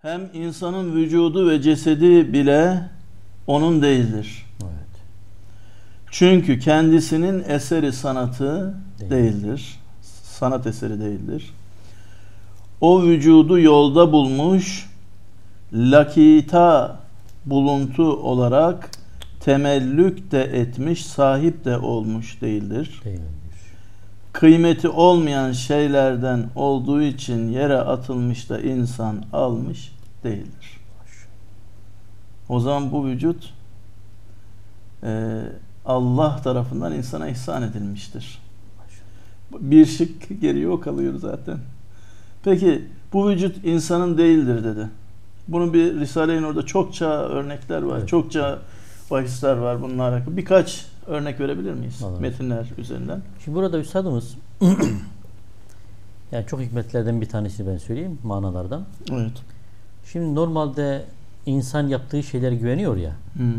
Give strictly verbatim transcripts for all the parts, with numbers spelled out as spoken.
Hem insanın vücudu ve cesedi bile onun değildir. Evet. Çünkü kendisinin eseri sanatı Değil. değildir. Sanat eseri değildir. O vücudu yolda bulmuş, lakita buluntu olarak temellük de etmiş, sahip de olmuş değildir. Değildir. Kıymeti olmayan şeylerden olduğu için yere atılmış da insan almış değildir. O zaman bu vücut e, Allah tarafından insana ihsan edilmiştir. Bir şık geriye o kalıyor zaten. Peki bu vücut insanın değildir dedi. Bunun bir Risale-i Nur'da çokça örnekler var. Evet. Çokça bahisler var bununla alakalı. Birkaç örnek verebilir miyiz? Anladım. Metinler üzerinden. Şimdi burada üstadımız yani çok hikmetlerden bir tanesini ben söyleyeyim manalardan. Evet. Şimdi normalde insan yaptığı şeylere güveniyor ya. Hmm.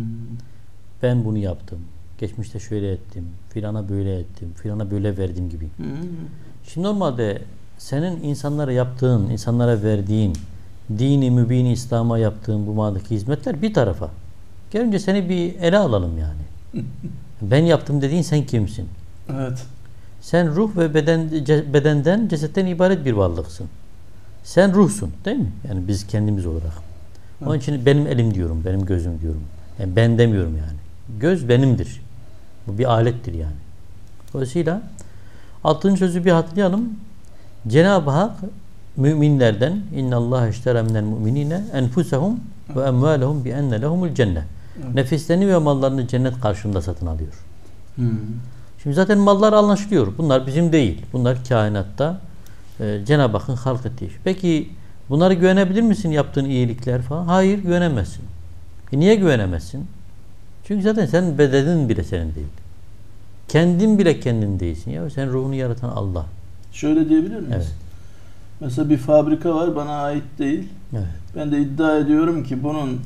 Ben bunu yaptım. Geçmişte şöyle ettim. Filana böyle ettim. Filana böyle verdim gibi. Hmm. Şimdi normalde senin insanlara yaptığın, insanlara verdiğin, dini mübini İslam'a yaptığın bu manadaki hizmetler bir tarafa. Gel önce seni bir ele alalım yani. Ben yaptım dediğin sen kimsin? Evet. Sen ruh ve beden ce, bedenden, cesetten ibaret bir varlıksın. Sen ruhsun, değil mi? Yani biz kendimiz olarak. Evet. Onun için benim elim diyorum, benim gözüm diyorum. Yani ben demiyorum yani. Göz benimdir. Bu bir alettir yani. Dolayısıyla altıncı sözü bir hatırlayalım. Cenab-ı Hak müminlerden innallâhe iştera minel mu'minîne enfusehum ve emvâlehum bi enne lehumul cennet. Nefislerini ve mallarını cennet karşılığında satın alıyor. Hmm. Şimdi zaten mallar anlaşılıyor. Bunlar bizim değil. Bunlar kainatta e, Cenab-ı Hakk'ın halk ettiği. Peki bunları güvenebilir misin yaptığın iyilikler falan? Hayır, güvenemezsin. E niye güvenemezsin? Çünkü zaten senin bedenin bile senin değil. Kendin bile kendin değilsin. Ya sen ruhunu yaratan Allah. Şöyle diyebilir miyiz? Evet. Mesela bir fabrika var, bana ait değil. Evet. Ben de iddia ediyorum ki bunun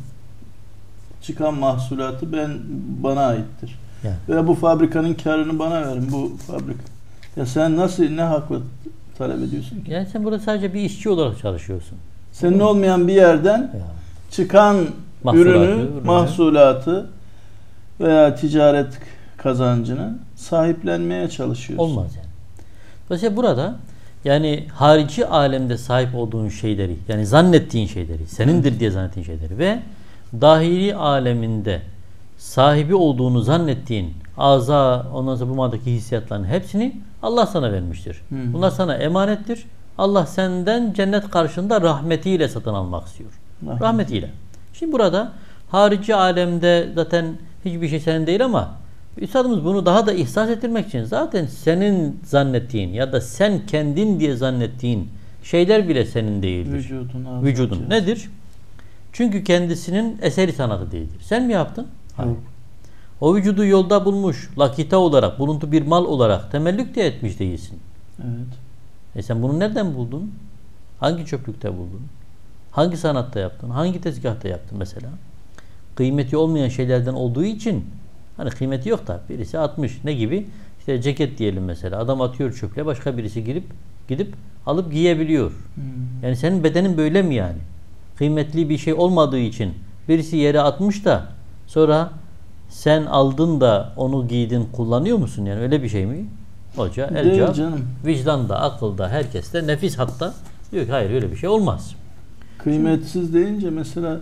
çıkan mahsulatı ben bana aittir. Yani. Veya bu fabrikanın karını bana verin. Bu fabrika. Ya sen nasıl, ne hakla talep ediyorsun ki? Yani sen burada sadece bir işçi olarak çalışıyorsun. Senin olmayan bir yerden Ya. çıkan Mahsulatı, ürünü, ürünü. mahsulatı veya ticaret kazancını sahiplenmeye çalışıyorsun. Olmaz yani. Dolayısıyla burada yani harici alemde sahip olduğun şeyleri, yani zannettiğin şeyleri, senindir Evet. diye zannettiğin şeyleri ve dahili aleminde sahibi olduğunu zannettiğin aza, ondan sonra bu manadaki hissiyatların hepsini Allah sana vermiştir. Hı. Bunlar sana emanettir. Allah senden cennet karşında rahmetiyle satın almak istiyor. Rahmet. Rahmetiyle. Şimdi burada harici alemde zaten hiçbir şey senin değil ama üstadımız bunu daha da ihsas ettirmek için zaten senin zannettiğin ya da sen kendin diye zannettiğin şeyler bile senin değildir. Vücudun, Vücudun nedir? Çünkü kendisinin eseri sanatı değildir. Sen mi yaptın? Hayır. Yok. O vücudu yolda bulmuş, lakita olarak, buluntu bir mal olarak temellük de etmiş değilsin. Evet. E sen bunu nereden buldun? Hangi çöplükte buldun? Hangi sanatta yaptın? Hangi tezgahta yaptın mesela? Kıymeti olmayan şeylerden olduğu için hani kıymeti yok da birisi atmış. Ne gibi? İşte ceket diyelim mesela. Adam atıyor çöple, başka birisi girip gidip alıp giyebiliyor. Hmm. Yani senin bedenin böyle mi yani? Kıymetli bir şey olmadığı için birisi yere atmış da sonra sen aldın da onu giydin, kullanıyor musun? Yani öyle bir şey mi? Hoca, elca, canım. vicdanda, akılda, herkeste, nefis hatta diyor ki hayır öyle bir şey olmaz. Kıymetsiz deyince mesela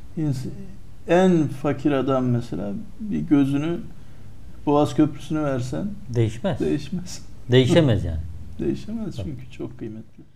en fakir adam mesela bir gözünü Boğaz Köprüsü'nü versen Değişmez. değişmez. Değişemez yani. Değişemez çünkü çok kıymetli.